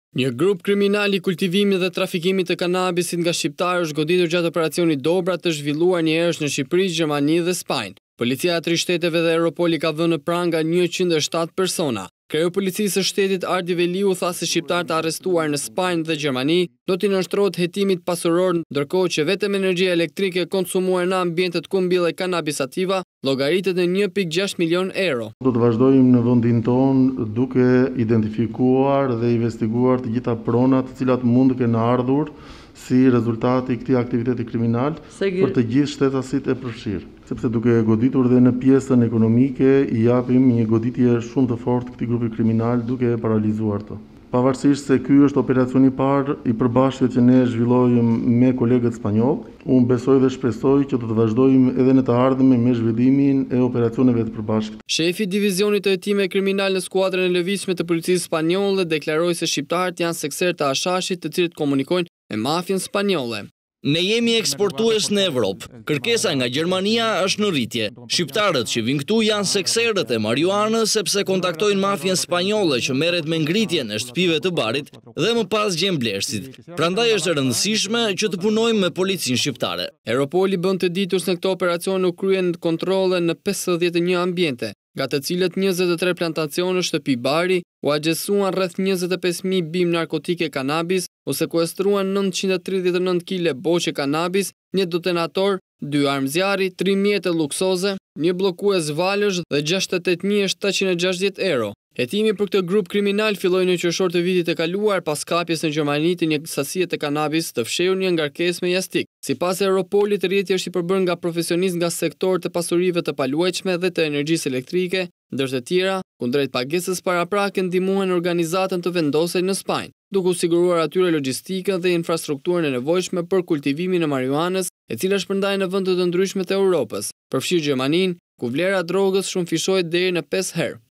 Një grup kriminal i kultivimit dhe trafikimit të kanabisit nga shqiptarë është goditur gjatë operacionit Dobra të zhvilluar një herësh në Shqipëri, Gjermani dhe Spanjë. Policia e 3 shteteve dhe Europoli ka vënë në pranga 107 persona. Kreu policisë së shtetit Ardi Veliu tha se shqiptarët arrestuar në Spanjë dhe Gjermani do t'i nënshtrohet hetimit pasuror, ndërkohë që vetëm energjia elektrike konsumuar në ambientet ku mbyllet kanabis sativa llogaritet në 1.6 milion euro. Do të vazhdojmë në vendin tonë duke identifikuar dhe investiguar të gjitha pronat të cilat mund të kenë ardhur si rezultati i këtij aktiviteti kriminal për të gjithë shtetasit e përfshirë. Sepse duke goditur dhe në pjesën ekonomike i japim një goditje shumë të fortë këtij grupi kriminal duke e paralizuar të. Pavarësisht se ky është operacioni i parë i përbashkët që ne zhvillojmë me kolegët spanjoll, unë besoj dhe shpresoj që do të vazhdojmë edhe në të ardhmen me zhvillimin e operacioneve të përbashkët. Shefi i divizionit të hetimeve kriminal në skuadrën e lëvizshme të policisë spanjolle deklaroi se shqiptarët janë sekser të Ashashit të cilët komunikojnë me mafien spanjolle. Ne jemi eksportues në Evropë. Kërkesa nga Gjermania është në rritje. Shqiptarët që vinë këtu janë sekserët e marijuanës sepse kontaktojnë mafien spanjolle që merret me ngritjen e shtëpive të barit dhe më pas gjen blerësit. Prandaj është e rëndësishme që të punojmë me policinë shqiptare. Europoli bën të ditur se në këtë operacion u kryen kontrolle në 51 ambiente, nga të cilët 23 plantacione shtëpi bari, u agjesuan rreth 25.000 bim narkotike kanabis, u sekuestruan 939 kg boqe kanabis, një detonator, 2 armë zjarri, 3 mjete luksoze, një bllokues valësh dhe 68.760 euro. Hetimi për këtë grup kriminal filloi në qershor të vitit e kaluar pas kapjes në Gjermani të një sasie të kanabis të fshehur një ngarkesë me jastik. Sipas Europolit, rrjeti është i përbërë nga profesionistë nga sektorët e pasurive të paluajtshme dhe të energjisë elektrike, ndërsa të tjera, kundrejt pagesës paraprake, ndihmuan organizatën të vendosej në Spanjë, duke u siguruar atyre logjistikën dhe infrastrukturën e nevojshme për kultivimin e marijuanës, e cila shpërndahet në vende të ndryshme të Europës, përfshirë Gjermaninë, ku vlera e drogës shumëfishohet deri në 5 herë.